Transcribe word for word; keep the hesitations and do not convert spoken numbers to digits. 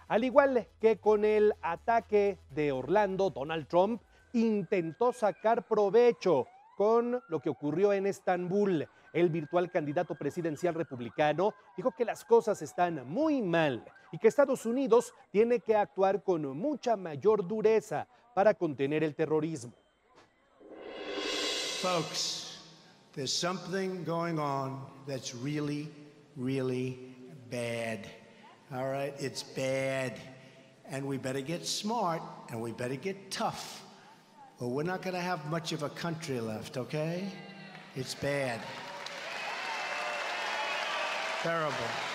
Al igual que con el ataque de Orlando, Donald Trump intentó sacar provecho con lo que ocurrió en Estambul. El virtual candidato presidencial republicano dijo que las cosas están muy mal y que Estados Unidos tiene que actuar con mucha mayor dureza para contener el terrorismo. Folks, there's something going on that's really, really bad. All right, it's bad. And we better get smart and we better get tough. Or we're not going to have much of a country left, okay? It's bad. Terrible.